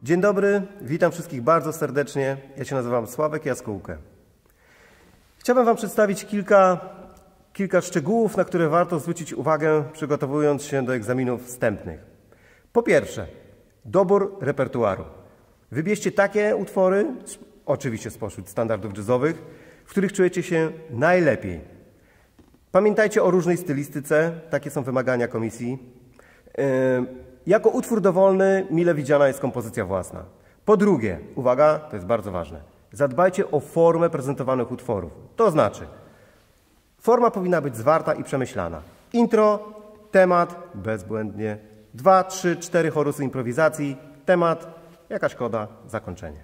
Dzień dobry, witam wszystkich bardzo serdecznie. Ja się nazywam Sławek Jaskółkę. Chciałbym Wam przedstawić kilka szczegółów, na które warto zwrócić uwagę, przygotowując się do egzaminów wstępnych. Po pierwsze, dobór repertuaru. Wybierzcie takie utwory, oczywiście spośród standardów jazzowych, w których czujecie się najlepiej. Pamiętajcie o różnej stylistyce, takie są wymagania komisji. Jako utwór dowolny mile widziana jest kompozycja własna. Po drugie, uwaga, to jest bardzo ważne, zadbajcie o formę prezentowanych utworów. To znaczy, forma powinna być zwarta i przemyślana. Intro, temat, bezbłędnie. 2, 3, 4 chorusy improwizacji, temat, jakaś koda, zakończenie.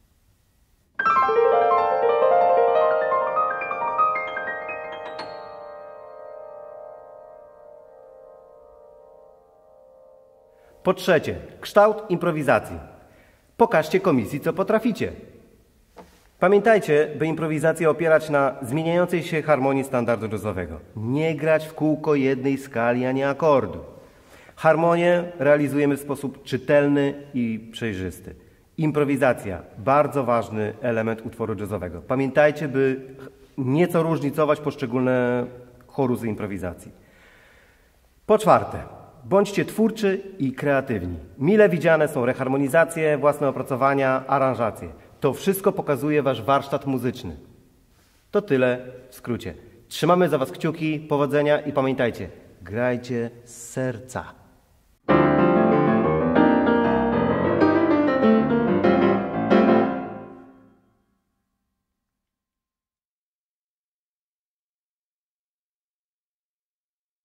Po trzecie, kształt improwizacji. Pokażcie komisji, co potraficie. Pamiętajcie, by improwizację opierać na zmieniającej się harmonii standardu jazzowego. Nie grać w kółko jednej skali, a nie akordu. Harmonię realizujemy w sposób czytelny i przejrzysty. Improwizacja, bardzo ważny element utworu jazzowego. Pamiętajcie, by nieco różnicować poszczególne chorusy improwizacji. Po czwarte, bądźcie twórczy i kreatywni. Mile widziane są reharmonizacje, własne opracowania, aranżacje. To wszystko pokazuje Wasz warsztat muzyczny. To tyle w skrócie. Trzymamy za Was kciuki, powodzenia i pamiętajcie, grajcie z serca.